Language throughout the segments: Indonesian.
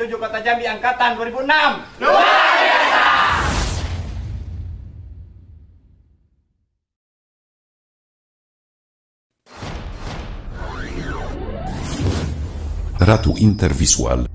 7 Kota Jambi Angkatan 2006. Luar biasa! Ratu Intervisual.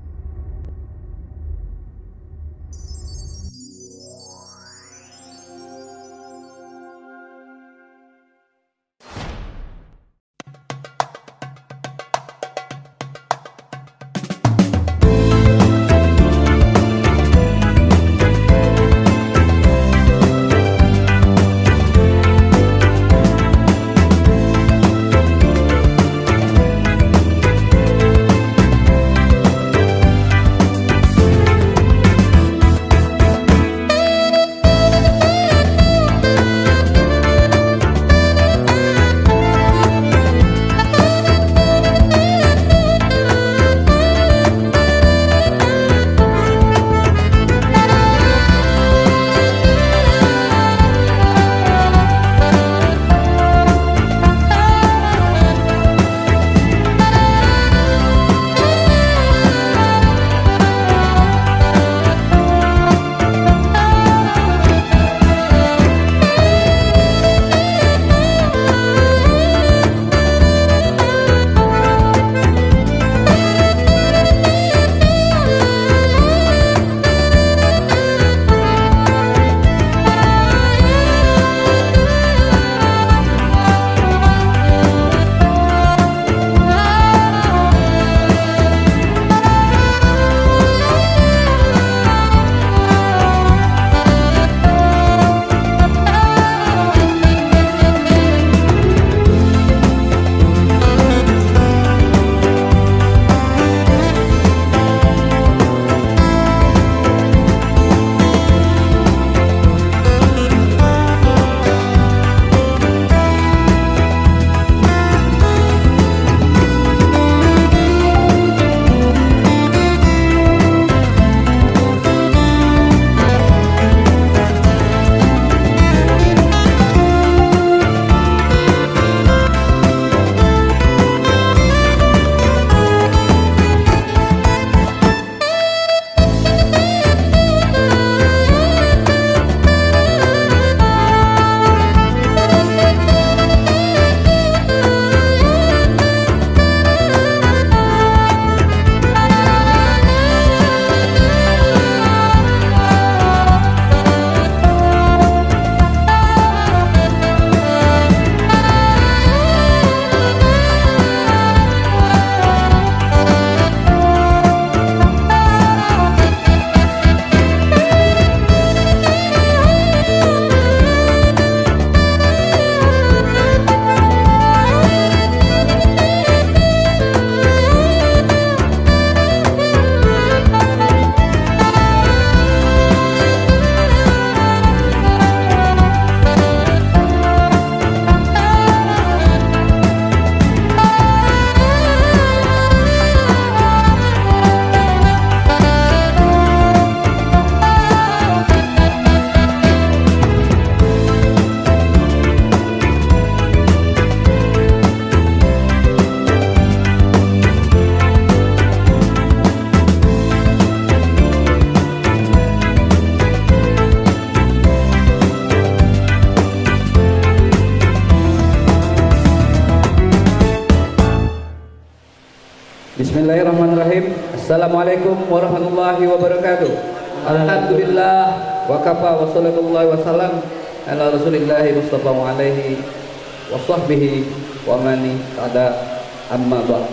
Bismillahirrahmanirrahim. Assalamualaikum warahmatullahi wabarakatuh. Alhamdulillah wa kafa wa sallallahu wasallam ala rasulillahi mustafa wa alaihi wa sahbihi wa mani ada amma ba.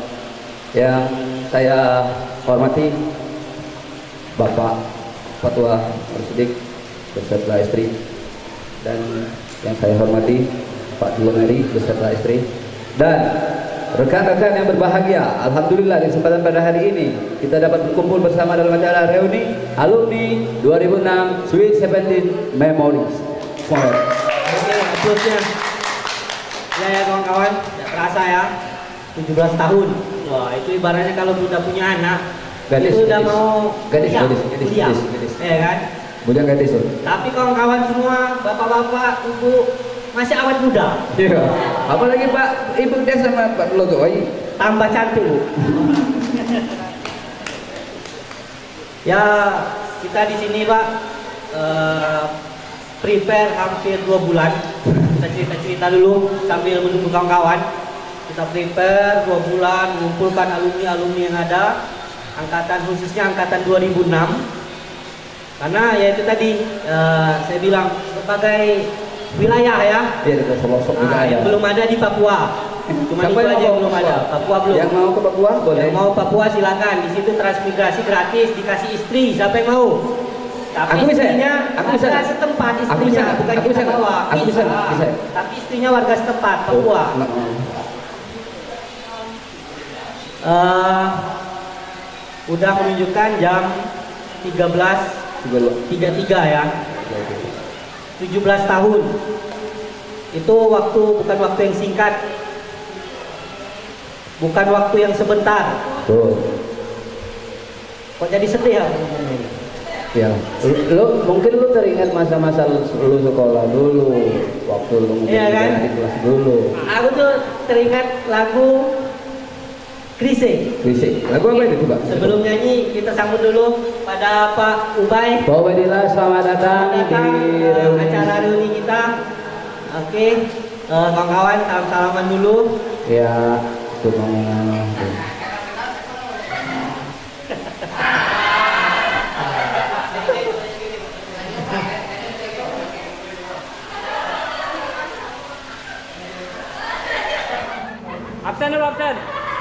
Yang saya hormati Bapak Fatwa Arsidik beserta istri, dan yang saya hormati Pak Juwaneri beserta istri, dan rekan-rekan yang berbahagia. Alhamdulillah di kesempatan pada hari ini kita dapat berkumpul bersama dalam acara reuni alumni 2006 Sweet 17 Memories. Oke, applausnya. Ya kawan-kawan, tidak terasa ya 17 tahun. Wah, itu ibaratnya kalau sudah punya anak, Gadis, itu udah gadis. mau Gadis, kuliah. gadis. Ya kan? Bujang gadis. Tapi kawan-kawan semua, bapak-bapak, ibu, masih awet muda. Iya. Apalagi Pak Ibu dia sama Pak Logo. Tambah cantik, Bu. Ya, kita di sini Pak prepare hampir 2 bulan. Kita cerita-cerita dulu sambil menunggu kawan-kawan. Kita prepare 2 bulan, mengumpulkan alumni-alumni yang ada, angkatan khususnya angkatan 2006. Karena ya itu tadi saya bilang berbagai wilayah ya. Iya, kita pelosok wilayah. Yang belum ada di Papua. Cuma itu aja yang belum ada. Papua belum. Yang mau ke Papua boleh. Yang mau Papua silakan. Di situ transmigrasi gratis, dikasih istri. Siapa yang mau? Tapi Aku bisa. istrinya Aku bisa. warga setempat Aku istrinya, bisa. bukan Aku kita bisa. bawa. Aku bisa. Bisa. Tapi istrinya warga setempat Papua. Enggak mau. Udah menunjukkan jam 13.33 ya. 17 tahun. Itu waktu bukan waktu yang singkat. Bukan waktu yang sebentar. Tuh. Kok jadi sedih ya? Ya, mungkin lu teringat masa-masa lu sekolah dulu, waktu lu Iya kan? di kelas dulu. Aku tuh teringat lagu Krisik. Fisik. Lagu apa itu, Pak? Sebelum nyanyi kita sambut dulu pada Pak Ubay. Pak Ubaidillah, selamat datang di reuni. Acara reuni kita. Oke, kawan-kawan salam-salaman dulu. Ya, cuma Absen dulu, absen.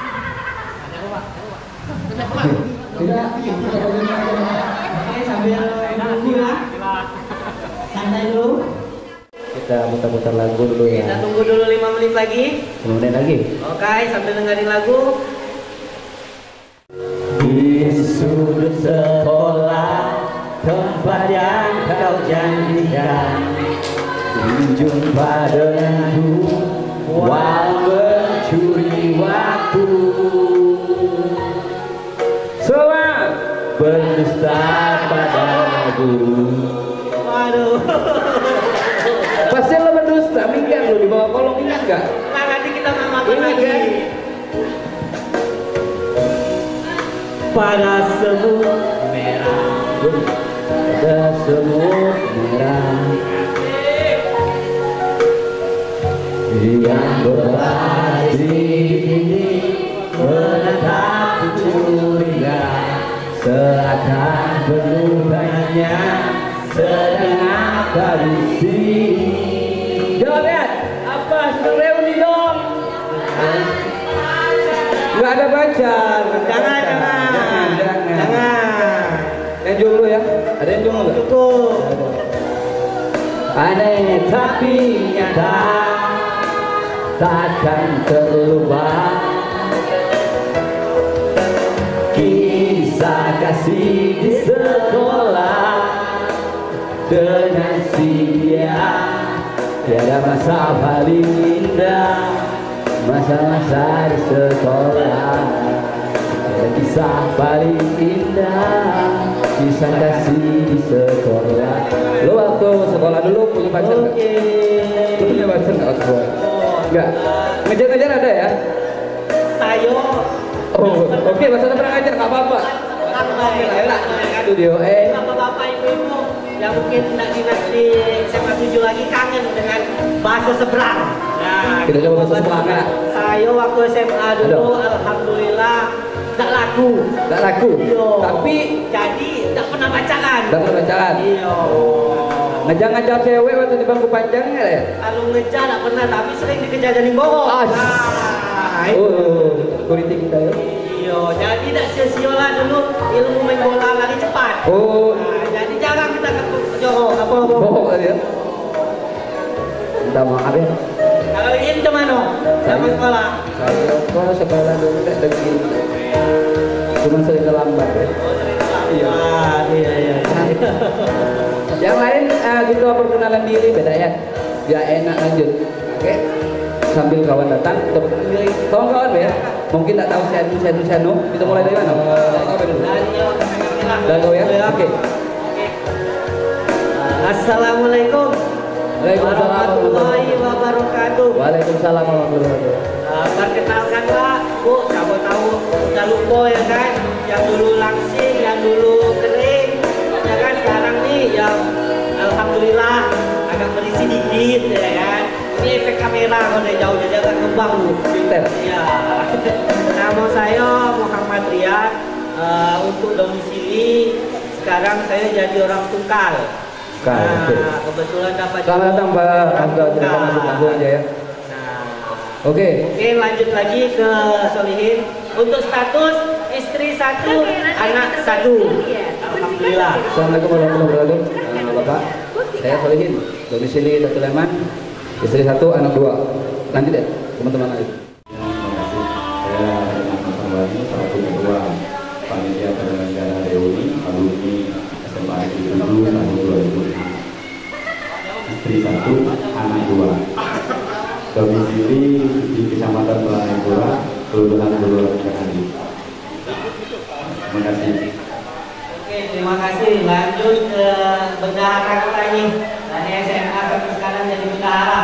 Oke, sambil nunggu ya. Santai dulu. kita putar-putar lagu dulu ya. Kita tunggu dulu 5 menit lagi. 5 menit lagi. Oke, sambil dengerin lagu. Di sudut sekolah, tempat yang kau janjikan, jumpa denganku, walau mencuri waktu. Semua berdusta pada guru. Waduh. Pasti lo berdusta, minggir lo di bawah kolong, ingat gak? Nah, nanti kita makan Ingat lagi. kan? Pada semut merah. Pada semut merah yang berbaring ini menatap curiga, seakan penuhannya sedang apa di sini. Jawab ya, apa sedang reuni dong? Nggak ada pacar. Jangan. Yang jomblo ya? Ada yang jomblo nggak? Cukup. Aneh tapi nyata, takkan terlupa kisah kasih di sekolah dengan si dia. Tiada masa paling indah, masa-masa di sekolah. Tiada kisah paling indah, kisah kasih di sekolah. Lo waktu sekolah dulu punya pacar nggak? Oke. Lo punya pacar nggak waktu sekolah? Nggak. Ngejar-ngejar ada ya? Sayo. Oh, oke, maksudnya pernah ngajar nggak apa-apa. Ayo lah, studio Bapak-bapak, ibu-ibu yang mungkin tidak di SMA 7 lagi kangen dengan bahasa seberang. Nah, Kita coba bahasa seberang ya. Saya waktu SMA dulu, alhamdulillah tidak laku. Nggak laku. Iya. Tapi Jadi tidak pernah pacaran. dapat bacaan. Iya. Ngejar-ngejar cewek waktu di bangku panjangnya ya? Kalau ngejar tidak pernah, tapi sering dikejar jadi bohong. Ah, Nah, itu. security kita ya. Iya, jadi tidak sia-sia lah dulu ilmu main bola lari cepat. Oh, Nah, jadi jarang kita ke jorok apa bohong tadi ya. Minta maaf ya. Kalau ini gimana? Sama sekolah. Saya sekolah dulu tidak lagi. Cuma sering terlambat ya. Iya, iya. Yang lain gitu perkenalan diri beda ya. Biar enak lanjut. Oke. Sambil kawan datang, kita perkenalan diri. Kawan-kawan ya. Mungkin tak tahu Sianu. Kita mulai dari mana? Dari kawan dulu. Dari kau ya. Oke. Assalamualaikum Waalaikumsalam warahmatullahi wabarakatuh. Waalaikumsalam warahmatullahi wabarakatuh. Perkenalkan Pak, Bu, siapa tahu udah lupa ya kan, yang dulu langsing, yang dulu kering, ya kan sekarang nih yang alhamdulillah agak berisi dikit ya kan. Ini efek kamera kalau dari jauh jadi agak kembang lu. Pinter. Ya. Nama saya Muhammad Riyad. Untuk domisili sekarang saya jadi orang tunggal. Kebetulan dapat. Selamat datang Pak. Anda silakan masuk aja ya. Oke. Lanjut lagi ke Solihin. Untuk status istri 1, anak 1. Alhamdulillah. Assalamualaikum warahmatullahi wabarakatuh. Bapak, saya Solihin, domisili Datu Leman, istri 1, anak 2. Lanjut ya, teman-teman lagi. Terima kasih. Saya Ahmad Sambani, selaku ketua panitia penyelenggara reuni alumni SMA Negeri 7 tahun 2005. Istri 1, anak 2. Domisili di Kecamatan Pelanepura, Kelurahan Bulur Jakarta. Terima kasih. Oke, terima kasih. Lanjut ke bendahara kita nih. Dari SMA sampai sekarang jadi bendahara.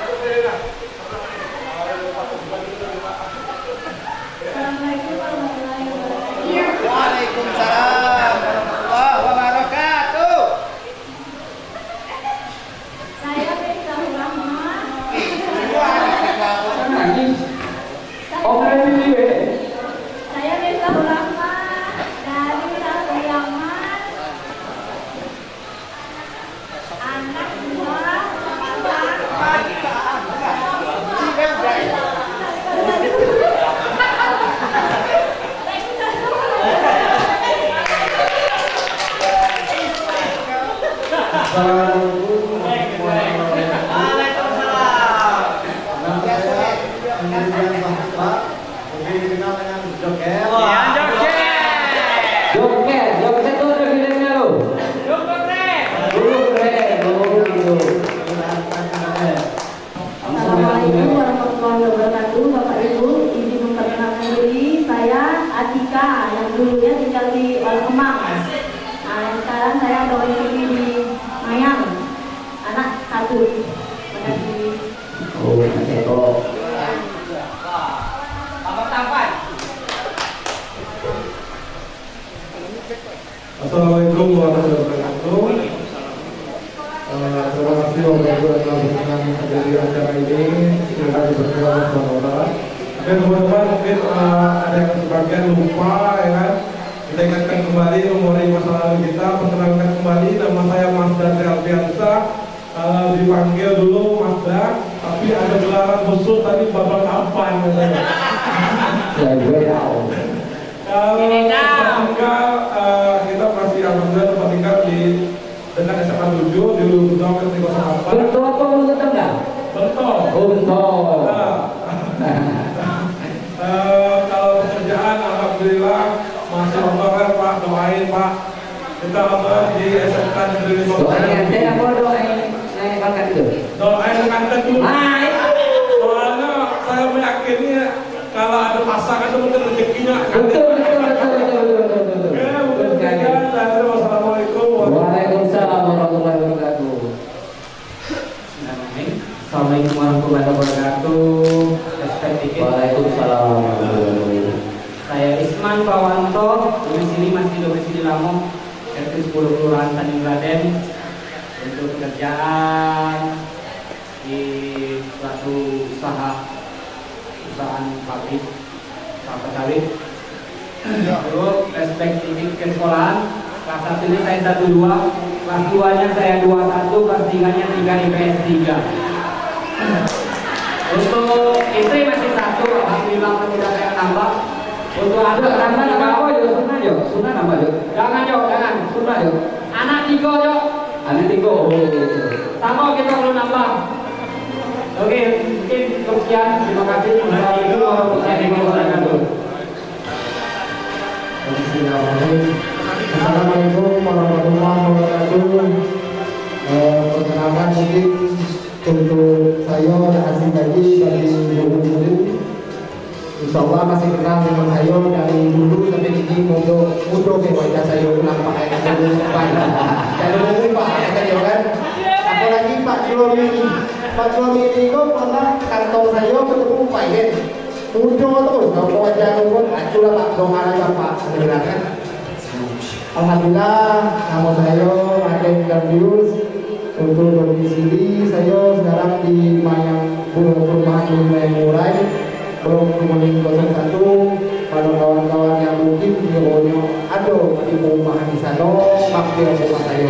Waalaikumsalam warahmatullahi wabarakatuh. Saya Miftahu Rahman. Saya Miftahu Rahman dari Datu Yaman. Anak 10 Kelurahan Tanjung Raden untuk pekerjaan di suatu perusahaan pabrik kelapa sawit. Terus respek titik ke sekolahan, kelas 1 ini saya 12, kelas 2 nya saya 21, kelas 3 nya 3 IPS 3. Untuk istri masih 1, alhamdulillah tidak ada yang nambah. Untuk anak nama apa yo? Sunnah yo. Sunnah nama yo. Jangan yo, jangan. Sunnah yo. Anak 3 yo. Anak 3. Oh. Sama kita perlu nambah. Oke, mungkin sekian. Terima kasih. Assalamualaikum warahmatullahi wabarakatuh. Assalamualaikum warahmatullahi wabarakatuh. Perkenalkan mungkin untuk saya Azim Haji dari Bogor. Insya Allah masih kenal dengan saya dari dulu sampai ini mudah ke wajah saya nampak kayak dulu dan dulu Pak saya kan apalagi Pak Suami ini kok pernah kantong saya ketemu Pak Yen Udah terus, kalau wajah pun itulah Pak Dongan aja Pak sebenarnya. Alhamdulillah, nama saya Raden Gardius. Untuk domisili saya sekarang di Mayang Perumahan Mayang Murai, Blok Kuning 01. Kalau kawan-kawan yang mungkin videonya ada di perumahan di sana, mampir ke rumah saya.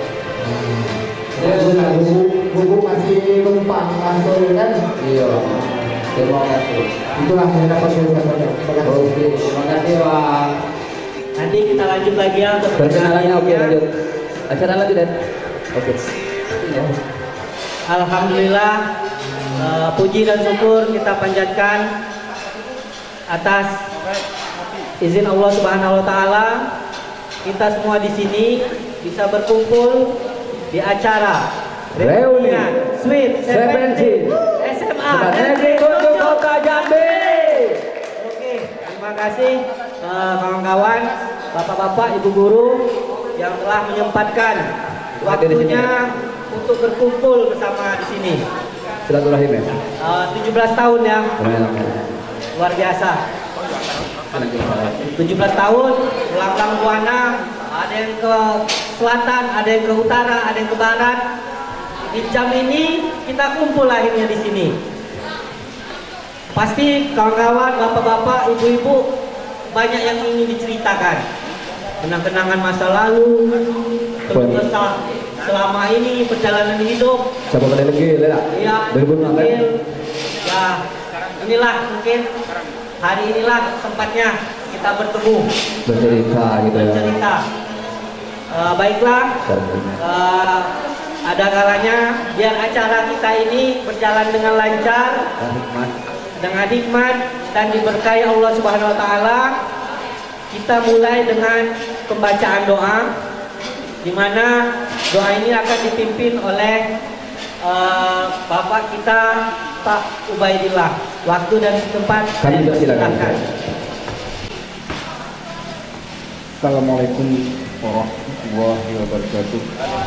Buku masih numpang kantor kan? Iya. Terima kasih. Itulah yang dapat saya sampaikan. Oke, terima kasih Bang. Nanti kita lanjut lagi ya untuk Perkenalannya oke lanjut. Acara lanjut Dan. Oke. Ya. Alhamdulillah, puji dan syukur kita panjatkan atas izin Allah Subhanahu wa taala kita semua di sini bisa berkumpul di acara Reuni Sweet 17 SMA Negeri 7 Kota Jambi. Oke, terima kasih kawan-kawan, bapak-bapak, ibu guru yang telah menyempatkan waktunya untuk berkumpul bersama di sini. Silaturahim ya. 17 tahun ya. Luar biasa. 17 tahun melanglang buana, ada yang ke selatan, ada yang ke utara, ada yang ke barat. Di jam ini kita kumpul akhirnya di sini. Pasti kawan-kawan, bapak-bapak, ibu-ibu banyak yang ingin diceritakan. Kenang-kenangan masa lalu, keluh kesah selama ini perjalanan hidup. Siapa kali lagi, Lera? Iya, mungkin ya inilah mungkin hari inilah tempatnya kita bertemu bercerita gitu ya. bercerita. Baiklah, ada kalanya biar acara kita ini berjalan dengan lancar, dengan hikmat dan diberkahi Allah Subhanahu wa taala. Kita mulai dengan pembacaan doa, di mana doa ini akan dipimpin oleh Bapak kita Pak Ubaidillah. Waktu dan tempat Kami silakan. Assalamualaikum warahmatullahi wabarakatuh.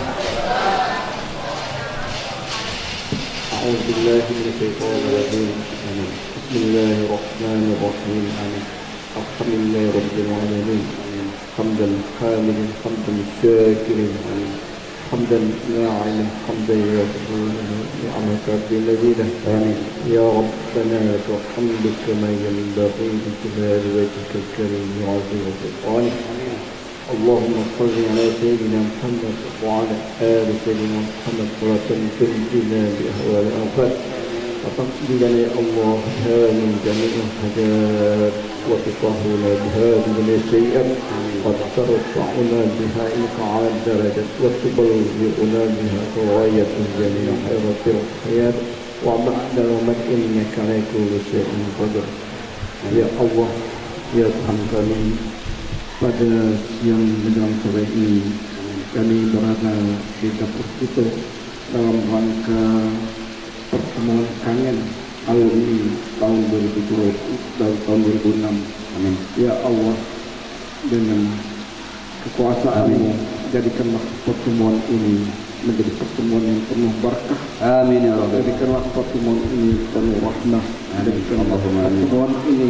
A'udzubillahi minasyaitonir rajim. Bismillahirrahmanirrahim. Alhamdulillahi rabbil alamin. Hamdan hamidan hamdan syakirin. حمدا ناعما حمدا يغفر نعمك بالذين آمين يا ربنا لك الحمد كما ينبغي لجلال وجهك الكريم وعظيم سلطانك. اللهم صل على سيدنا محمد وعلى آل سيدنا محمد ولا تنجنا بأهوال الأوقات وتقبلنا يا الله من جميع الحاجات وتطهرنا بها من السيئات وترفعنا بها إلى أعلى الدرجات وتبلغنا بها غاية جميع خيرات الحياة وبعد الموت إنك على كل شيء قدير. Ya Allah, ya Tuhan kami, pada siang menjelang sore ini kami berada di dapur itu dalam rangka pertemuan kangen alumni tahun 2002 dan tahun 2006. Amin. Ya Allah, dengan kekuasaan-Mu jadikanlah pertemuan ini menjadi pertemuan yang penuh berkah. Amin ya Allah. Jadikanlah pertemuan ini penuh rahmah. Jadikanlah pertemuan ini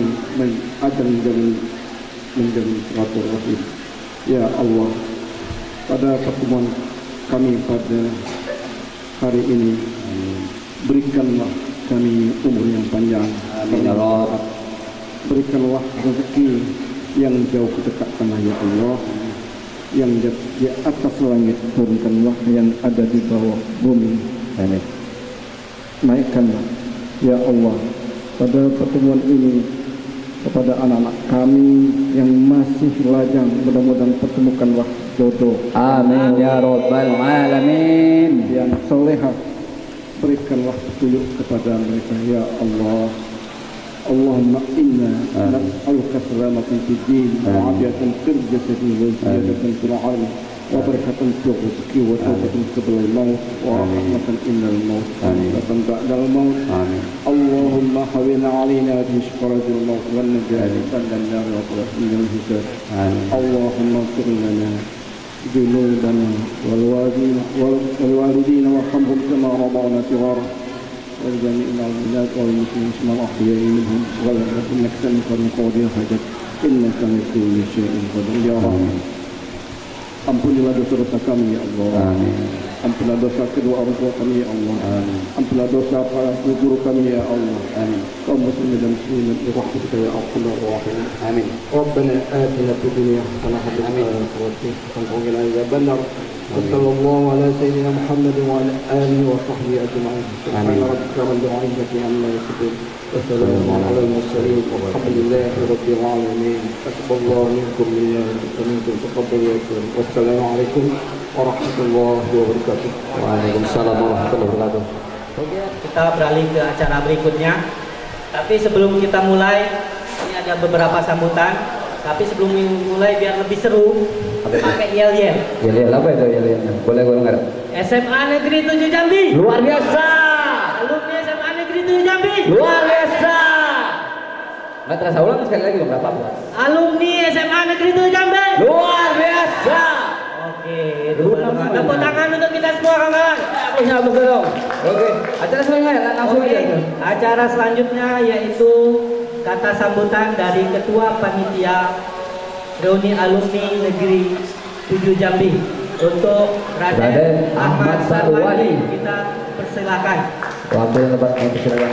menjadi silaturahim. Ya Allah, pada pertemuan kami pada hari ini, berikanlah kami umur yang panjang. Amin ya Allah. Berikanlah rezeki yang jauh kedekatkanlah ya Allah, yang di atas langit turunkanlah, yang ada di bawah bumi. Amin. Naikkanlah ya Allah pada pertemuan ini kepada anak-anak kami yang masih lajang, mudah-mudahan pertemukanlah jodoh. Amin ya rabbal alamin. Yang solehah, berikanlah petunjuk kepada mereka ya Allah. Allahumma inna nas'aluka salamatan fid din wa 'afiyatan fil jasadi wa ziyadatan fil 'ilmi wa barakatan fil rizqi wa tawbatan qabla al-maut wa rahmatan inda al-maut wa rahmatan ba'da al-maut. Allahumma hawwin 'alaina bi shukratil maut wan najati min an-nar wa qina al-hisab. Allahumma ighfir lana ذنوبنا والوالدين وارحمهم كما رضعنا صغارا ولجميع المؤمنات والمسلمين الأحياء منهم والأموات إنك سميع قاضي الحاجات إنك من كل شيء قدير يا رب. Ampunilah dosa-dosa kami ya Allah. Amin. Ampunilah dosa kedua orang tua kami ya Allah. Amin. Ampunilah dosa para guru kami ya Allah. Amin. Kaum muslimin dan muslimat birahmatika ya arhamar rahimin. Amin. Rabbana atina fid dunya hasanah wa fil akhirati hasanah wa qina adzaban nar. Sallallahu ala sayyidina Muhammad wa ala alihi wa sahbihi ajma'in. Subhana rabbika rabbil izzati amma yasifun. Wassalamu ala al-mursalin walhamdulillahi rabbil alamin. Taqabbalallahu minkum wa minkum taqabbalu. Wassalamualaikum warahmatullahi wabarakatuh. Waalaikumsalam warahmatullahi wabarakatuh. Oke, kita beralih ke acara berikutnya. Tapi sebelum kita mulai, ini ada beberapa sambutan. Tapi sebelum mulai biar lebih seru, pakai yel-yel. Yel-yel apa itu yel-yelnya? Boleh gue nggak? SMA Negeri 7 Jambi. Luar biasa. Alumni SMA Negeri 7 Jambi. Luar biasa. Nggak terasa ulang sekali lagi dong, berapa? Alumni SMA Negeri 7 Jambi. Luar biasa. Oke, tepuk tangan untuk kita semua kawan-kawan. Punya betul dong. Oke, acara selanjutnya langsung aja. Acara selanjutnya yaitu kata sambutan dari Ketua Panitia Reuni Alumni Negeri 7 Jambi untuk Raden Ahmad Sarwani. Kita persilakan. Waktu yang tepat, persilakan.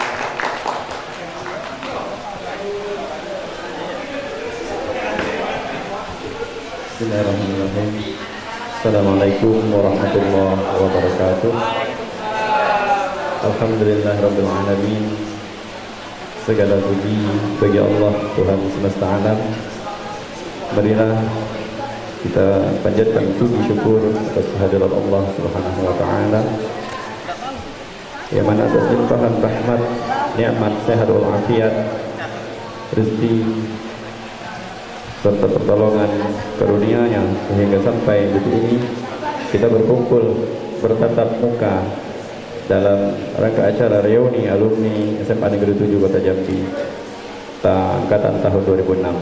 Bismillahirrahmanirrahim. Assalamualaikum warahmatullahi wabarakatuh. Alhamdulillahirabbil alamin. Segala puji bagi Allah Tuhan semesta alam. Marilah kita panjatkan puji syukur atas kehadirat Allah Subhanahu wa taala. Yang mana atas limpahan rahmat, nikmat, sehat wal afiat, rezeki serta pertolongan karunia-Nya sehingga sampai detik ini kita berkumpul bertatap muka dalam rangka acara reuni alumni SMA Negeri 7 Kota Jambi angkatan tahun 2006.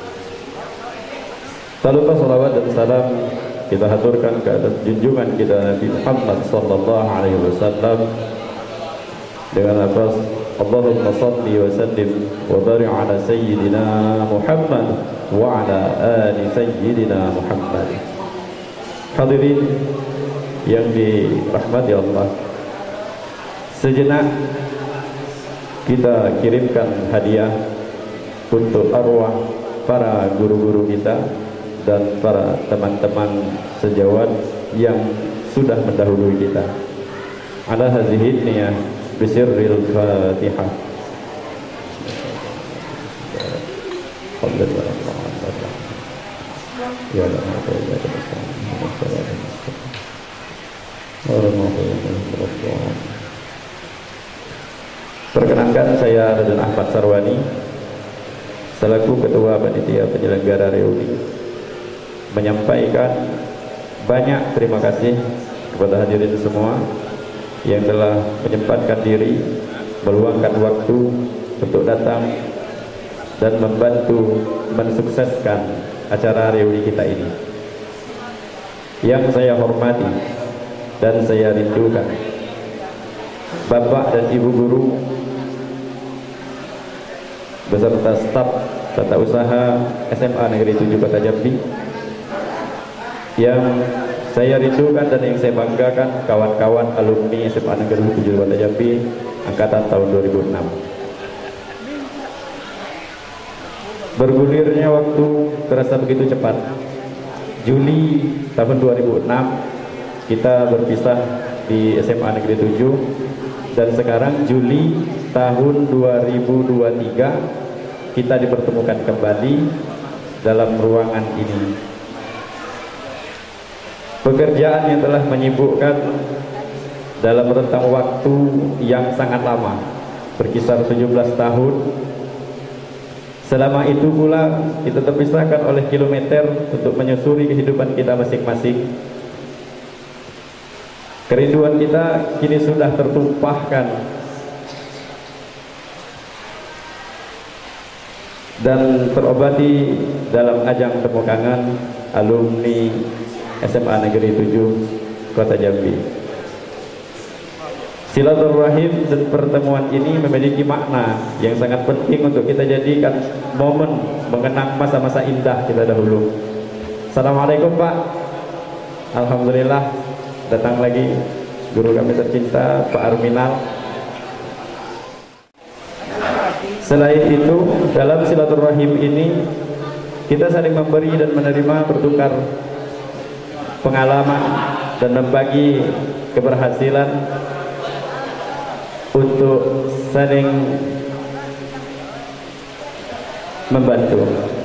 Tak lupa salawat dan salam kita haturkan ke atas junjungan kita Nabi Muhammad sallallahu alaihi wasallam dengan lafaz Allahumma salli wa sallim wa barik ala sayyidina Muhammad wa ala ali sayyidina Muhammad. Hadirin yang dirahmati Allah, sejenak kita kirimkan hadiah untuk arwah para guru-guru kita dan para teman-teman sejawat yang sudah mendahului kita. Ala hazihi niyah bisirril Fatihah. Ya perkenankan saya Raden Ahmad Sarwani selaku Ketua Panitia Penyelenggara Reuni menyampaikan banyak terima kasih kepada hadirin semua yang telah menyempatkan diri, meluangkan waktu untuk datang dan membantu mensukseskan acara reuni kita ini. Yang saya hormati dan saya rindukan Bapak dan Ibu guru beserta staf tata usaha SMA Negeri 7 Kota Jambi, yang saya rindukan dan yang saya banggakan kawan-kawan alumni SMA Negeri 7 Kota Jambi angkatan tahun 2006. Bergulirnya waktu terasa begitu cepat. Juli tahun 2006 kita berpisah di SMA Negeri 7 dan sekarang Juli tahun 2023 kita dipertemukan kembali dalam ruangan ini. Pekerjaan yang telah menyibukkan dalam rentang waktu yang sangat lama, berkisar 17 tahun. Selama itu pula kita terpisahkan oleh kilometer untuk menyusuri kehidupan kita masing-masing. Kerinduan kita kini sudah tertumpahkan dan terobati dalam ajang temukangan alumni SMA Negeri 7 Kota Jambi. Silaturahim dan pertemuan ini memiliki makna yang sangat penting untuk kita jadikan momen mengenang masa-masa indah kita dahulu. Assalamualaikum Pak. Alhamdulillah datang lagi guru kami tercinta Pak Arminal. Selain itu, dalam silaturahim ini kita saling memberi dan menerima, bertukar pengalaman dan membagi keberhasilan untuk saling membantu.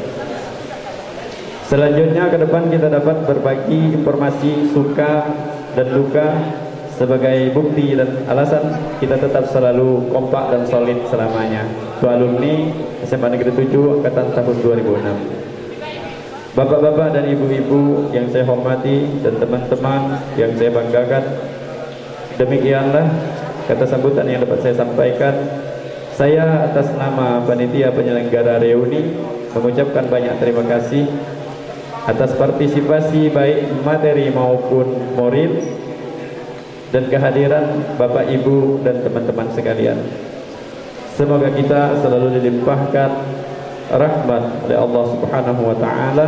Selanjutnya ke depan kita dapat berbagi informasi suka dan duka sebagai bukti dan alasan kita tetap selalu kompak dan solid selamanya. Itu alumni SMA Negeri 7 angkatan tahun 2006. Bapak-bapak dan ibu-ibu yang saya hormati dan teman-teman yang saya banggakan, demikianlah kata sambutan yang dapat saya sampaikan. Saya atas nama panitia penyelenggara reuni mengucapkan banyak terima kasih atas partisipasi baik materi maupun moral dan kehadiran Bapak Ibu dan teman-teman sekalian. Semoga kita selalu dilimpahkan rahmat oleh Allah Subhanahu wa taala.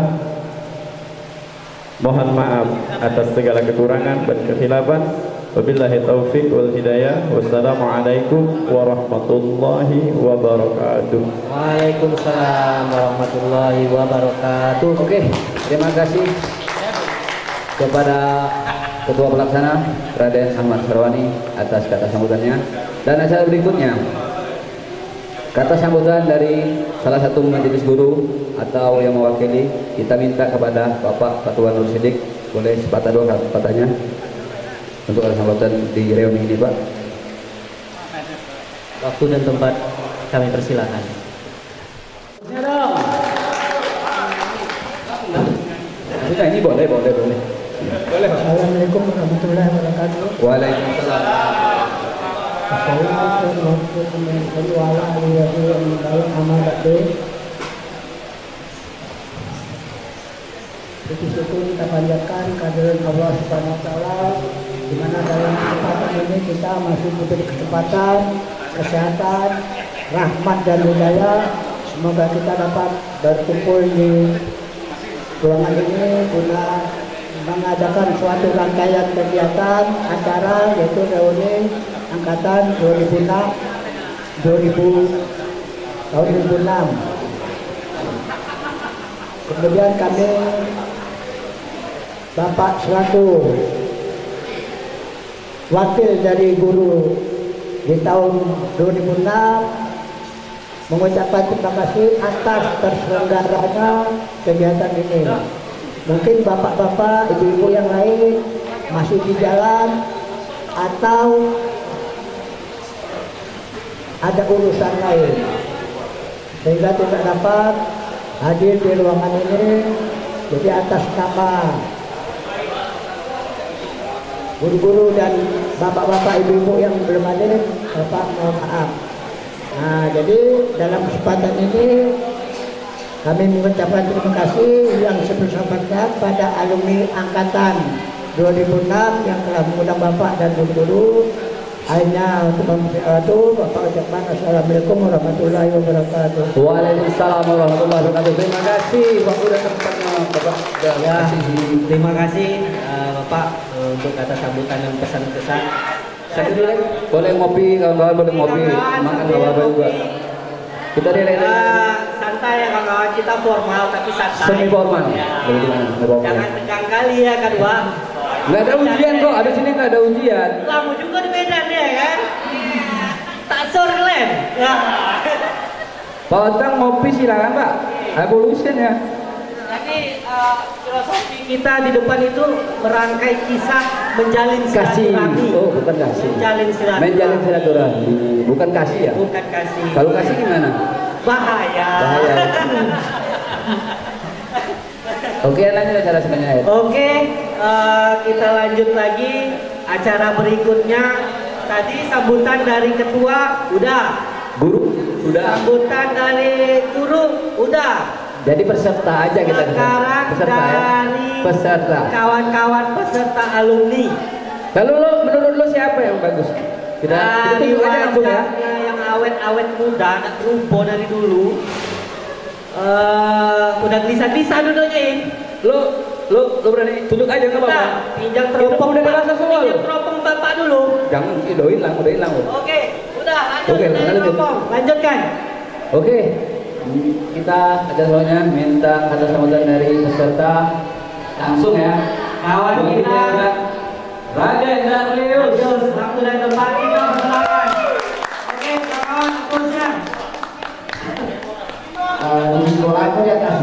Mohon maaf atas segala kekurangan dan kekhilafan. Wabillahi taufiq wal hidayah. Wassalamualaikum warahmatullahi wabarakatuh. Waalaikumsalam warahmatullahi wabarakatuh. Oke, terima kasih kepada Ketua Pelaksana Raden Ahmad Sarwani atas kata sambutannya. Dan acara berikutnya, kata sambutan dari salah satu majelis guru atau yang mewakili, kita minta kepada Bapak Ketua Nur Sidik, boleh sepatah dua katanya untuk kata sambutan di reuni ini, Pak. Waktu dan tempat kami persilakan. Ini boleh. Assalamualaikum warahmatullahi wabarakatuh. Waalaikumsalam. Puji syukur kita panjatkan kehadiran Allah Subhanahu wa taala, di mana dalam kesempatan ini kita masih diberi kesempatan, kesehatan, rahmat dan hidayah. Semoga kita dapat berkumpul di ruangan ini guna mengadakan suatu rangkaian kegiatan acara, yaitu reuni angkatan 2006 tahun 2006. Kemudian kami Bapak selaku wakil dari guru di tahun 2006 mengucapkan terima kasih atas terselenggaranya kegiatan ini. Mungkin bapak-bapak, ibu-ibu yang lain masih di jalan atau ada urusan lain sehingga tidak dapat hadir di ruangan ini. Jadi atas nama guru-guru dan bapak-bapak, ibu-ibu yang belum hadir, Bapak mohon maaf. Nah, jadi dalam kesempatan ini kami mengucapkan terima kasih yang sebesar-besarnya pada alumni angkatan 2006 yang telah mengundang Bapak dan guru-guru. Hanya untuk mempersiapkan Bapak ucapkan Assalamualaikum warahmatullahi wabarakatuh. Waalaikumsalam warahmatullahi wabarakatuh. Terima kasih waktu dan tempatnya Bapak. Terima kasih Bapak untuk kata sambutan dan pesan-pesan. Saya dulu boleh ngopi, kawan-kawan boleh ngopi, makan kawan-kawan juga. Kita santai ya kawan-kawan, kita formal tapi santai. Semi formal. Ya. Jangan tegang kali ya kan, Pak. Nggak ada ujian kok, abis ini nggak ada ujian. Kamu juga di Medan ya kan? Tak sorlen. Ya. Pak Otang ngopi silakan Pak. Evolution ya. Jadi filosofi kita di depan itu merangkai kisah menjalin Kasih. silaturahmi. Oh, bukan kasih. Menjalin silaturahmi. Menjalin silaturahmi. Bukan kasih ya? Bukan kasih. Kalau kasih gimana? Bahaya. Bahaya. Oke, lanjut acara sebenarnya. Oke, kita lanjut lagi acara berikutnya. Tadi sambutan dari ketua udah. Guru udah. Sambutan dari guru udah. Jadi peserta aja kita. Sekarang Peserta ya. dari Peserta. kawan-kawan peserta alumni. Lalu lo, menurut lo siapa yang bagus? Kita tunggu aja langsung ya. Yang awet-awet muda, anak rumput dari dulu. Udah gelisah-gelisah duduknya ini. Lu berani tunjuk aja nggak apa-apa. Pinjam Teropong udah ngerasa semua lu. teropong bapak dulu. Jangan doain lang. Oke, udah lanjut. Oke, lanjut. Teropong, lanjutkan. Oke, kita ada soalnya minta kata sambutan dari peserta langsung ya. Kawan kita Raja Darlius. Waktu dan tempat kita persilakan. Oke, kawan terusnya. Aku di atas.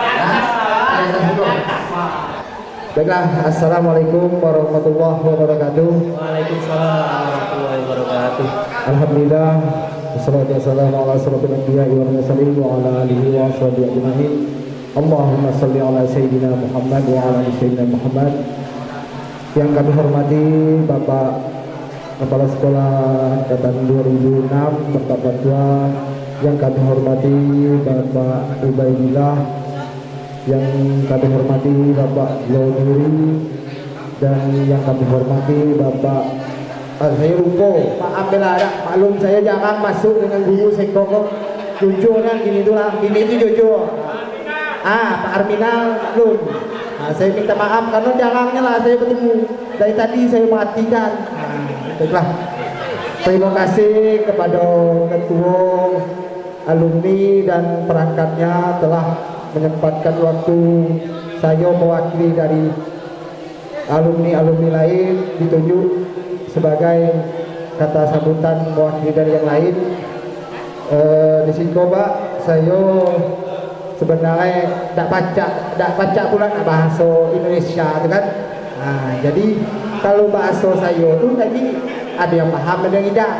Baiklah, assalamualaikum warahmatullahi wabarakatuh. Waalaikumsalam warahmatullahi wabarakatuh. Alhamdulillah, wassalatu wassalamu ala asyrofil anbiya'i wal mursalin wa ala alihi wa sahbihi ajma'in. Allahumma shalli ala sayyidina Muhammad wa ala ali sayyidina Muhammad. Yang kami hormati Bapak Kepala Sekolah Angkatan 2006 Bapak Patua, yang kami hormati Bapak Ubaidillah, yang kami hormati Bapak Glodiri, dan yang kami hormati Bapak saya lupa, maaf bela ada maklum, saya jangan masuk dengan guru sekoko jujur kan gini tuh gini itu jujur. Pak Arminal maklum. Saya minta maaf karena jarangnya lah saya bertemu, dari tadi saya matikan. Baiklah, terima kasih kepada ketua alumni dan perangkatnya telah menyempatkan waktu saya mewakili dari alumni lain ditunjuk sebagai kata sambutan mewakili dari yang lain. Di sini Pak, saya sebenarnya tak baca pula bahasa Indonesia itu kan. Jadi kalau bahasa saya tuh tadi ada yang paham ada yang tidak.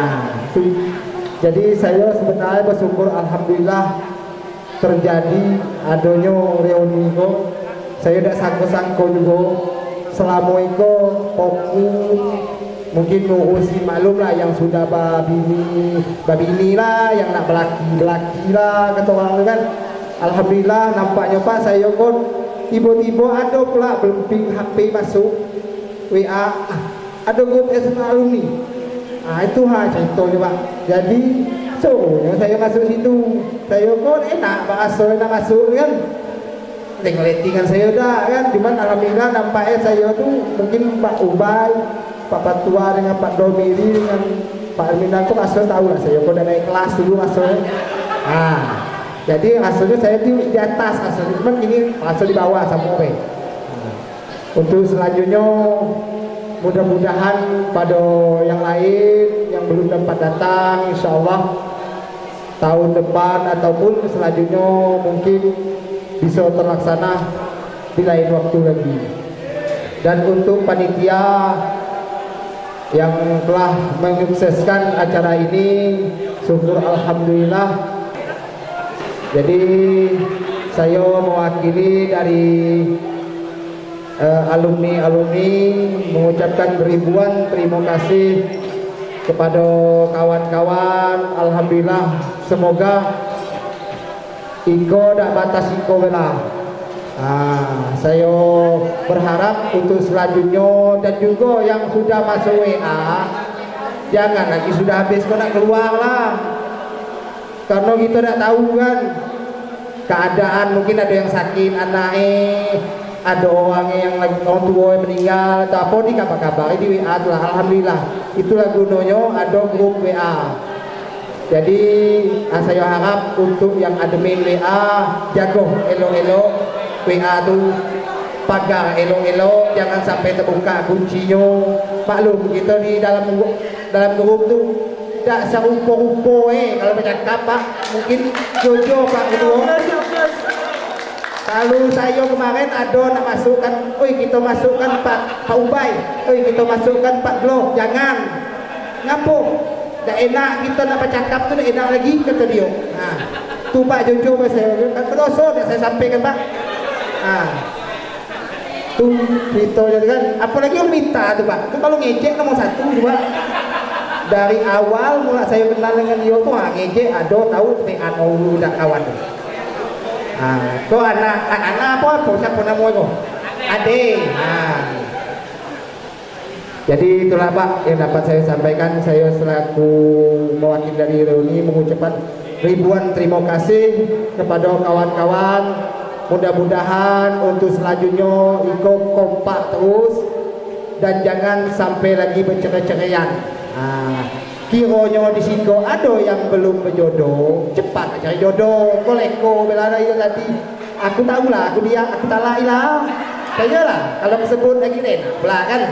Jadi saya sebenarnya bersyukur alhamdulillah terjadi adanya reuni itu. Saya tidak sangko-sangko juga selama itu fokus mungkin ngurusi maklum lah yang sudah babini lah, yang nak belaki lah kata orang kan. Alhamdulillah nampaknya Pak saya kon tiba-tiba ada pula belum HP masuk WA, ada grup SMA alumni. Itu contohnya Pak. Jadi saya masuk situ, saya kon enak bahasa enak masuk kan. Tengok ratingan saya udah kan, cuman alhamdulillah nampaknya saya tuh mungkin Pak Ubay, Pak Patua dengan Pak Domiri dengan Pak Arminal tuh asal tahu lah saya kok udah naik kelas dulu asalnya. Jadi asalnya saya di atas asalnya, cuman ini asal di bawah sampai. Untuk selanjutnya mudah-mudahan pada yang lain yang belum dapat datang, insya Allah tahun depan ataupun selanjutnya mungkin bisa terlaksana di lain waktu lagi. Dan untuk panitia yang telah menyukseskan acara ini, syukur alhamdulillah. Jadi saya mewakili dari alumni mengucapkan ribuan terima kasih kepada kawan-kawan. Alhamdulillah, semoga iko tak batas iko bela. Saya berharap untuk selanjutnya dan juga yang sudah masuk WA jangan lagi sudah habis kau nak keluar lah, karena kita tidak tahu kan keadaan, mungkin ada yang sakit anaknya, ada orang yang lagi orang tua yang meninggal atau apa, di kabar-kabar di WA telah. Alhamdulillah itulah gunanya ada grup WA. Jadi saya harap untuk yang admin WA jago elok-elok WA tuh, pagar elok-elok, jangan sampai terbuka kuncinya. Maklum kita di dalam grup tuh tidak serupa-rupa kalau bercakap Pak, mungkin jojo Pak Ketua. Kalau saya kemarin ada nak masukkan, kita masukkan Pak Ubay, kita masukkan Pak Glo, jangan. Ngapa? Tak enak kita nak bercakap tu, tak enak lagi kata dia. Tu Pak jojo saya, berdosa dah saya sampaikan Pak. Tu cerita je kan. Apalagi yang minta tu Pak. Tu kalau ngejek nomor satu juga. Dari awal mula saya kenal dengan dia tu ngejek ada tahu dengan udah kawan tu. Tu anak apa siapa nama tu? Ade. Jadi itulah Pak yang dapat saya sampaikan. Saya selaku mewakili dari reuni mengucapkan ribuan terima kasih kepada kawan-kawan. Mudah-mudahan untuk selanjutnya Iko kompak terus dan jangan sampai lagi bercerai-ceraian. Kiranya di sini ada yang belum berjodoh, cepat cari jodoh. Koleko bela itu tadi. Aku tahulah, aku talai lah. Kayaknya lah kalau disebut lagi enak pula kan.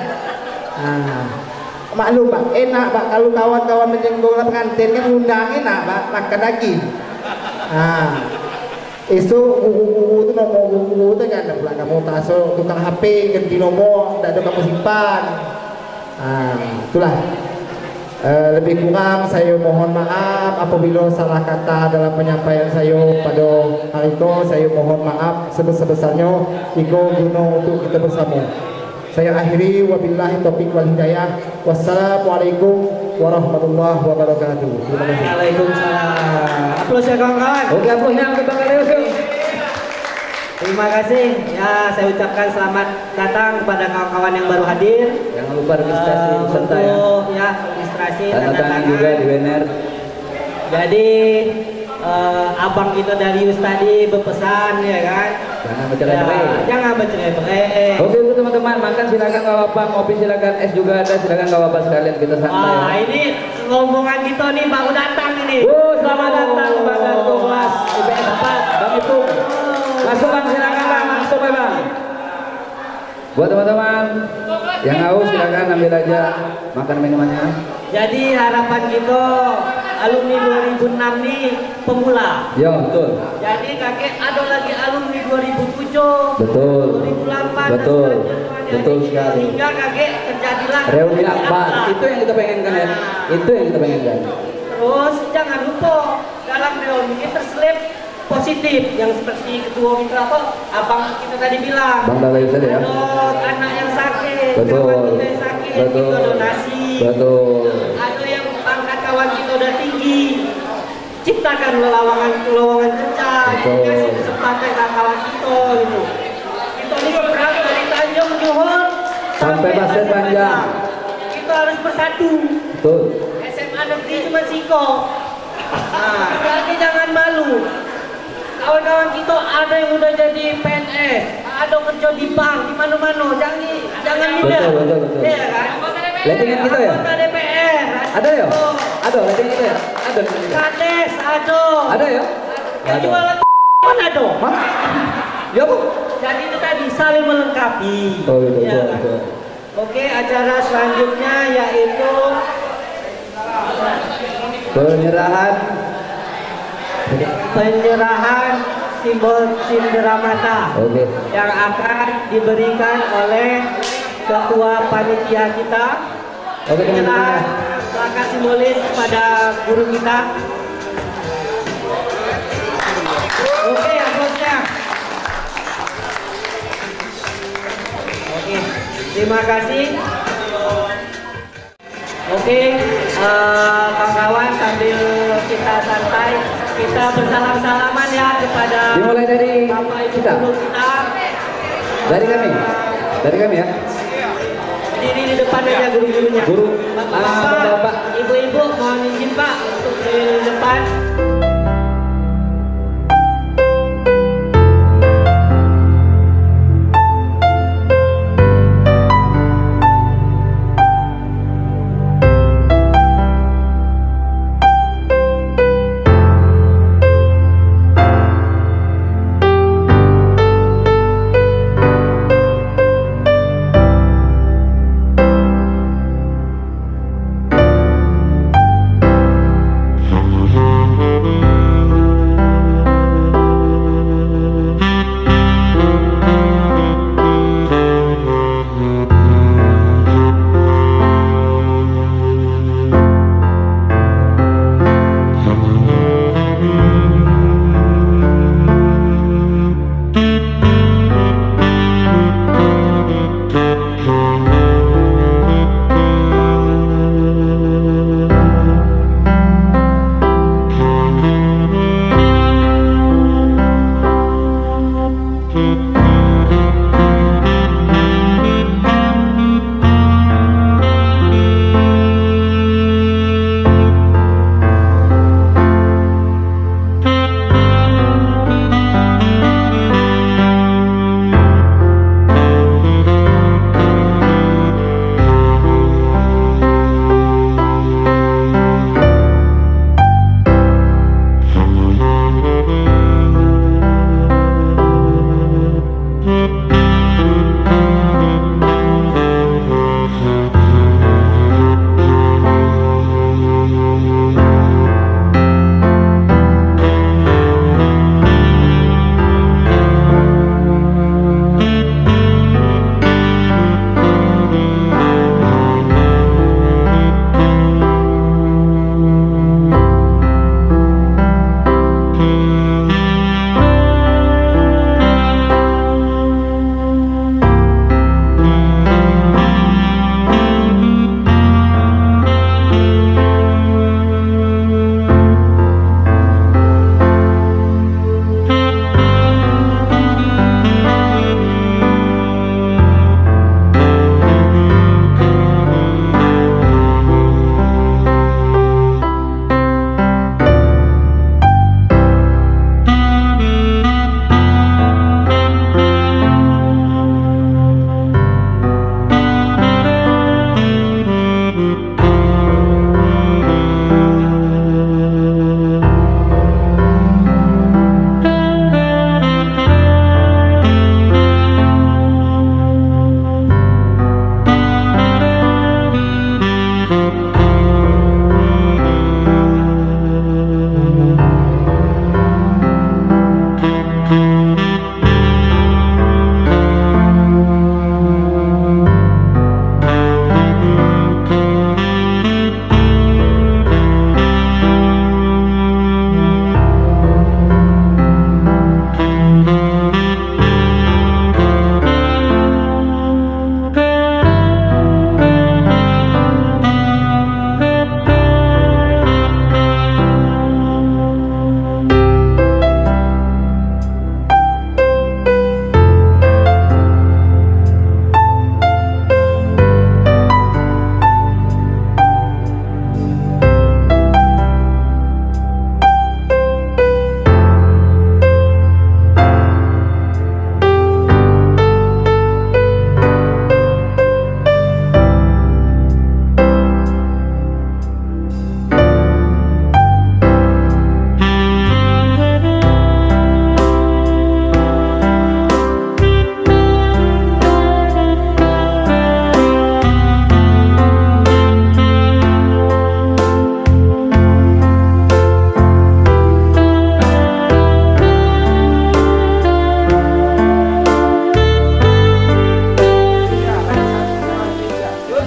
Maklum Pak, enak Pak kalau kawan-kawan menjenggol pengantin kan undang enak Pak, makan lagi. Isu itu nomor itu kan pula kamu taso tukang HP ganti nomor, tidak ada kamu simpan. Itulah. Lebih kurang saya mohon maaf apabila salah kata dalam penyampaian saya pada hari itu. Saya mohon maaf sebesar-besarnya. Iko guna untuk kita bersama. Saya akhiri wabillahi taufiq wal hidayah. Wassalamualaikum warahmatullahi wabarakatuh. Terima kasih. Waalaikumsalam. Aplaus ya kawan-kawan. Oke, aplausnya untuk Bang Kaleus. Terima kasih. Ya, saya ucapkan selamat datang kepada kawan-kawan yang baru hadir. Jangan lupa registrasi peserta ya. Ya, registrasi Tanda tangan juga di banner. Jadi abang kita dari tadi berpesan ya kan. Jangan bercerai-berai. Jangan bercerai-berai. Oke untuk teman-teman, makan silakan gak apa-apa, ngopi silakan, es juga ada, silakan gak apa-apa sekalian kita santai. Ini rombongan kita nih baru datang ini. Selamat datang kepada kelas IPS 4 Bang Ipung. Masuk Bang, silakan Bang, masuk ya Bang. Buat teman-teman yang haus silakan ambil aja makan minumannya. Jadi harapan kita alumni 2006 nih pemula. Ya betul. Jadi kakek ada lagi alumni 2007. Betul. 2008. Betul. Betul sekali. Hingga kakek terjadilah reuni akbar. Itu yang kita pengenkan ya. Itu yang kita pengenkan. Terus jangan lupa dalam reuni ini terselip positif yang seperti ketua kita abang kita tadi bilang. Bang Kaleus tadi ya. Ada anak yang sakit. Betul. Kawan kita yang sakit. Betul. Kita donasi. Betul. Ada yang pangkat kawan kita udah tinggi. Ciptakan lowongan kerja. Kasih kesempatan ke kawan kita gitu. Kita ini bergerak dari Tanjung Johor sampai Pasir Panjang. Kita harus bersatu. Betul. SMA negeri cuma Siko. Jadi jangan malu. Kawan-kawan kita ada yang udah jadi PNS, ada kerja di bank, di mana-mana. Jangan minder. Betul. Iya kan? Lettingan kita ya? Anggota DPR. Ada ya? Ada lettingan kita ya? Ada. Kades ada. Ada ya? Yang jualan mana ada? Mana? Ya Bu. Jadi itu tadi saling melengkapi. Oh gitu. Ya, kan? Betul. Oke, acara selanjutnya yaitu penyerahan simbol Cindramata yang akan diberikan oleh ketua panitia kita. Penyerahan plakat simbolis pada guru kita. Oke, aplausnya. Oke, terima kasih. Oke, kawan-kawan sambil kita santai, kita bersalam-salaman ya kepada dimulai dari Bapak Ibu kita. guru kita. Dari kami ya. Diri di depan aja guru-gurunya. Guru, Bapak, ibu-ibu mohon izin Pak untuk di depan.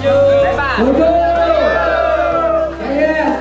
Maju. Yes.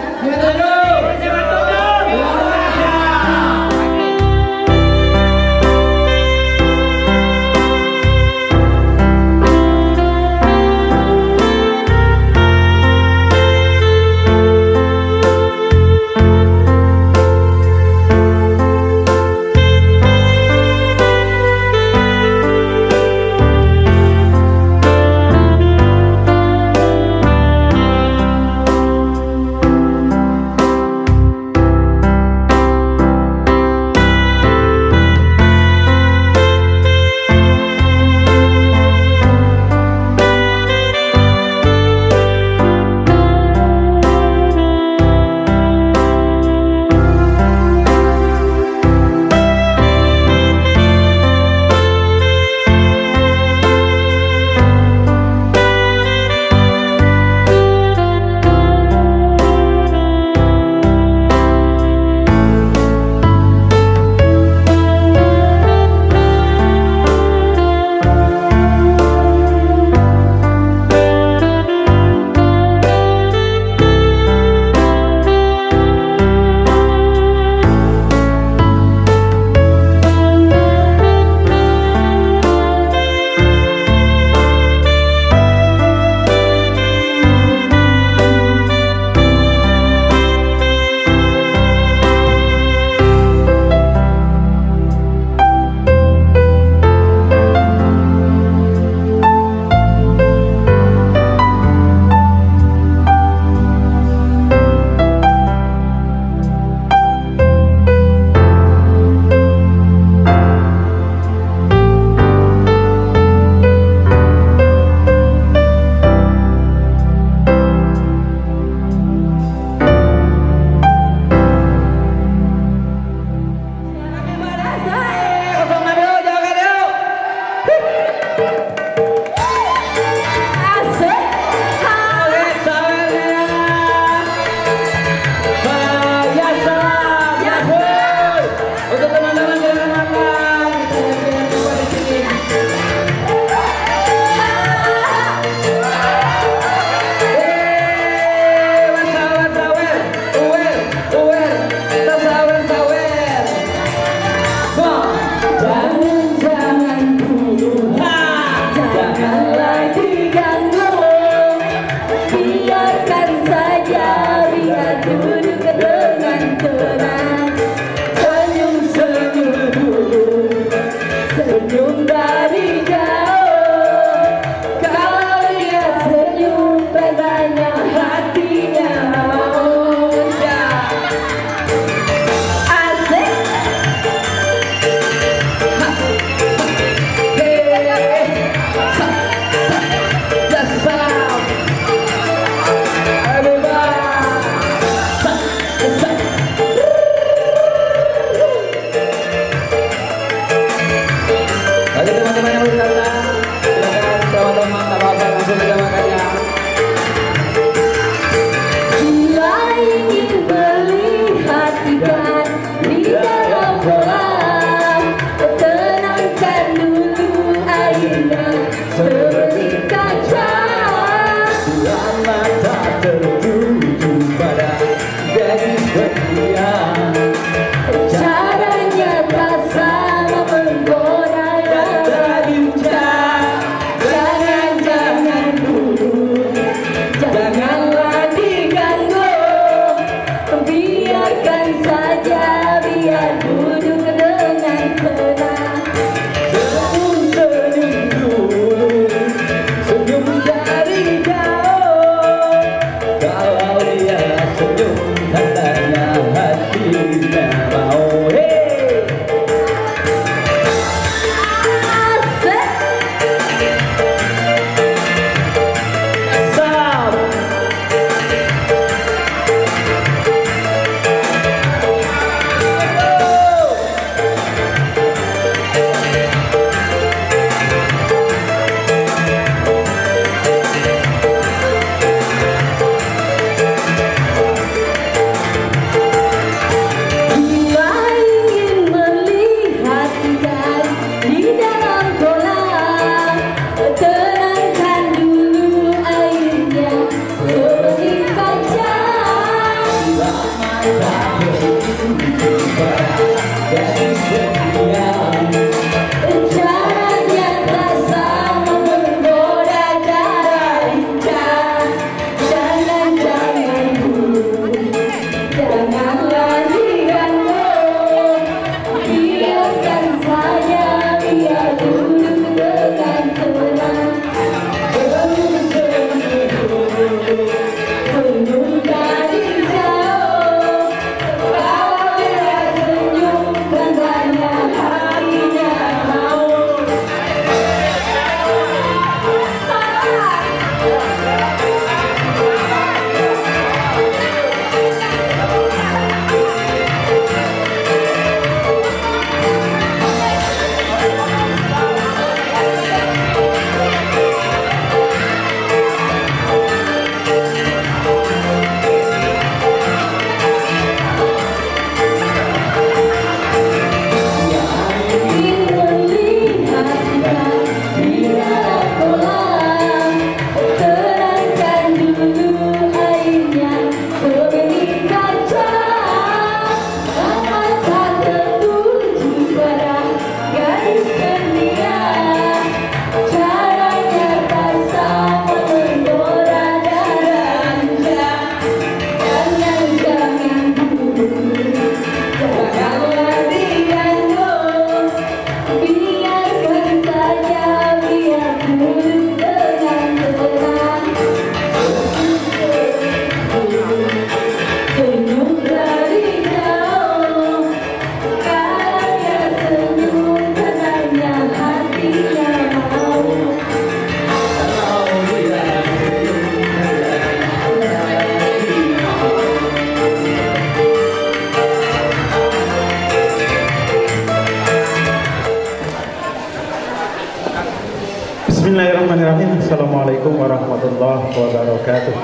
Bismillahirrahmanirrahim. Assalamualaikum warahmatullahi wabarakatuh.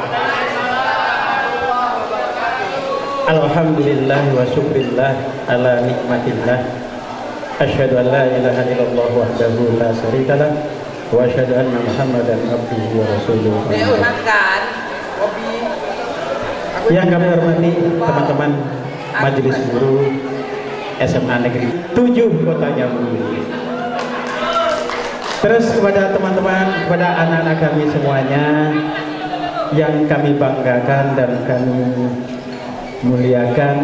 Alhamdulillah wa syukrillah ala nikmatillah. Asyhadu an la ilaha illallah wahdahu la syarikalah wa asyhadu anna Muhammadan abduhu wa rasuluh. Yang kami hormati teman-teman Majelis Guru SMA Negeri 7 Kota Jambi. Terus kepada teman-teman, kepada anak-anak kami semuanya yang kami banggakan dan kami muliakan.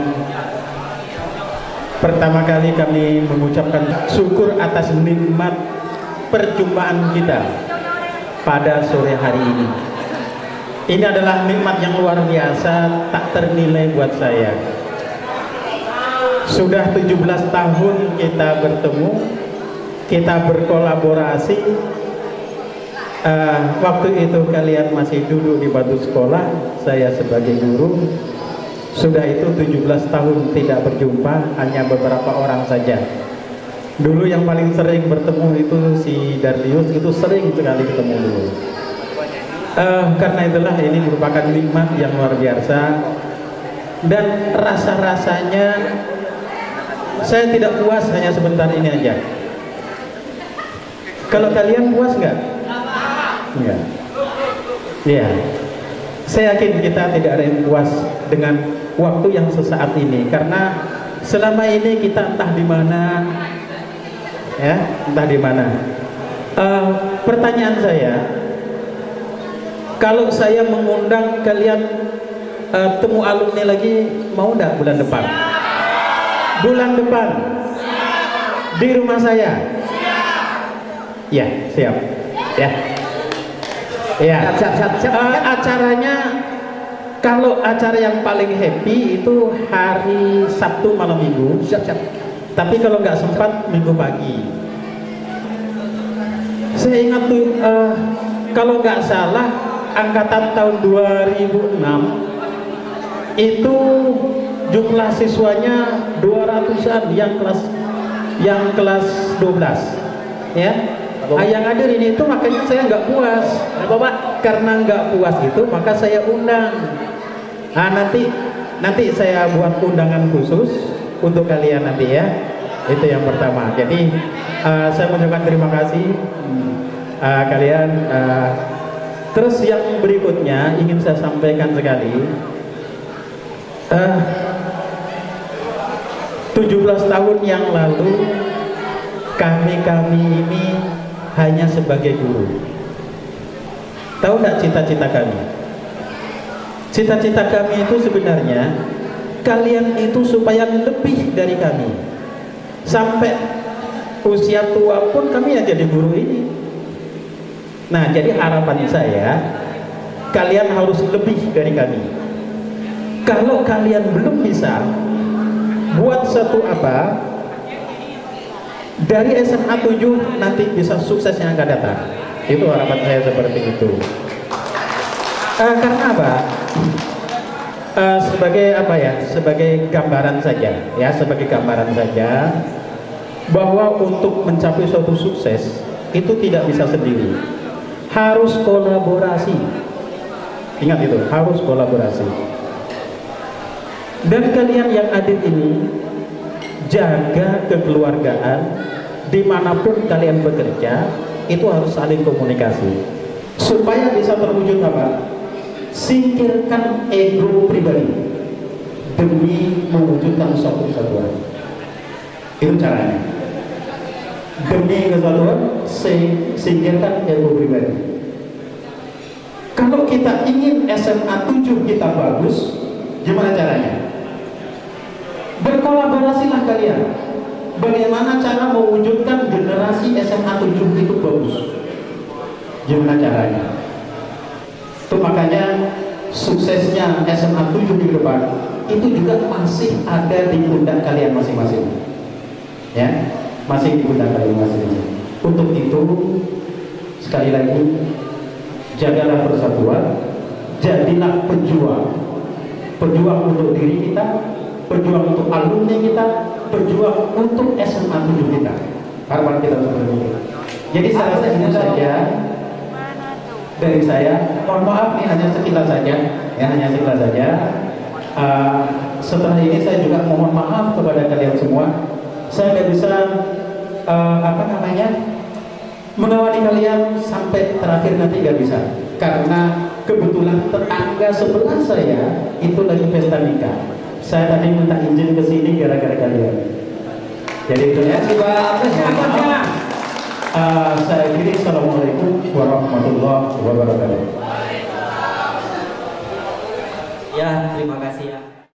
Pertama kali kami mengucapkan syukur atas nikmat perjumpaan kita pada sore hari ini. Ini adalah nikmat yang luar biasa, tak ternilai buat saya. Sudah 17 tahun kita bertemu, kita berkolaborasi. Waktu itu kalian masih duduk di bangku sekolah, saya sebagai guru. Sudah itu 17 tahun tidak berjumpa, hanya beberapa orang saja. Dulu yang paling sering bertemu itu si Darlius, itu sering sekali ketemu dulu. Karena itulah ini merupakan nikmat yang luar biasa. Dan rasa-rasanya saya tidak puas hanya sebentar ini aja. Kalau kalian puas nggak? Enggak. Ya, saya yakin kita tidak ada yang puas dengan waktu yang sesaat ini, karena selama ini kita entah di mana, ya, entah di mana. Pertanyaan saya, kalau saya mengundang kalian temu alumni lagi, mau nggak bulan depan? Bulan depan di rumah saya. Ya, siap. Ya. Ya. Acaranya, kalau acara yang paling happy itu hari Sabtu malam Minggu. Siap. Tapi kalau nggak sempat Minggu pagi. Saya ingat tuh, kalau nggak salah angkatan tahun 2006 itu jumlah siswanya 200-an yang kelas 12, ya. Yang hadir ini itu makanya saya nggak puas, Bapak. Karena nggak puas itu maka saya undang. Nanti saya buat undangan khusus untuk kalian nanti, ya. Itu yang pertama. Jadi saya mengucapkan terima kasih kalian. Terus yang berikutnya ingin saya sampaikan sekali. 17 tahun yang lalu kami ini hanya sebagai guru. Tahu nggak cita-cita kami? Cita-cita kami itu sebenarnya kalian itu supaya lebih dari kami. Sampai usia tua pun kami ya jadi guru ini. Nah, jadi harapan saya kalian harus lebih dari kami. Kalau kalian belum bisa buat satu apa dari SMA 7 nanti bisa sukses yang akan datang. Itu harapan saya seperti itu. Karena apa? Sebagai apa ya? Sebagai gambaran saja, ya, sebagai gambaran saja bahwa untuk mencapai suatu sukses itu tidak bisa sendiri. Harus kolaborasi. Ingat itu, harus kolaborasi. Dan kalian yang hadir ini jaga kekeluargaan dimanapun kalian bekerja, itu harus saling komunikasi supaya bisa terwujud apa? Singkirkan ego pribadi demi mewujudkan suatu kesatuan. Itu caranya. Demi kesatuan, singkirkan ego pribadi. Kalau kita ingin SMA 7 kita bagus, gimana caranya? Berkolaborasilah kalian. Bagaimana cara mewujudkan generasi SMA 7 itu bagus? Gimana caranya? Itu makanya suksesnya SMA 7 di depan itu juga masih ada di pundak kalian masing-masing. Ya, masih di pundak kalian masing-masing. Untuk itu sekali lagi jagalah persatuan, jadilah pejuang. Pejuang untuk diri kita, berjuang untuk alumni kita, berjuang untuk SMA 7 kita. Harapan kita seperti itu. Jadi saya rasa ini saja dari saya. Mohon maaf nih, hanya sekilas saja, ya, hanya sekilas saja. Setelah ini saya juga mohon maaf kepada kalian semua. Saya nggak bisa mengawali kalian sampai terakhir nanti, nggak bisa, karena kebetulan tetangga sebelah saya itu lagi pesta nikah. Saya tadi minta izin ke sini gara-gara kalian. Jadi itu ya. Saya kira assalamualaikum warahmatullahi wabarakatuh. Ya, terima kasih ya.